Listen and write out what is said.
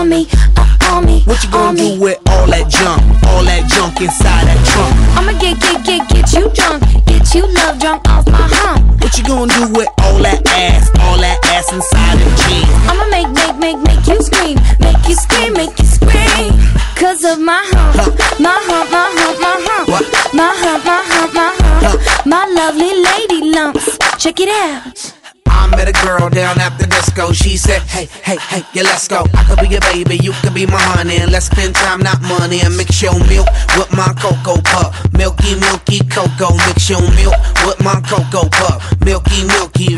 on me, on me. What you gonna do with all that junk inside that trunk? I'ma get you drunk, get you love drunk off my hump. What you gonna do with all that ass inside them jeans? I'ma make you scream, make you scream, make you scream. Cause of my hump, my hump, my hump, my hump. What? My hump, my hump, my hump. My lovely lady lumps. Check it out. I met a girl down at the disco. She said, hey, yeah, let's go. I could be your baby, you could be my honey, and let's spend time, not money. And mix your milk with my cocoa pup. Milky cocoa. Mix your milk with my cocoa pup. Milky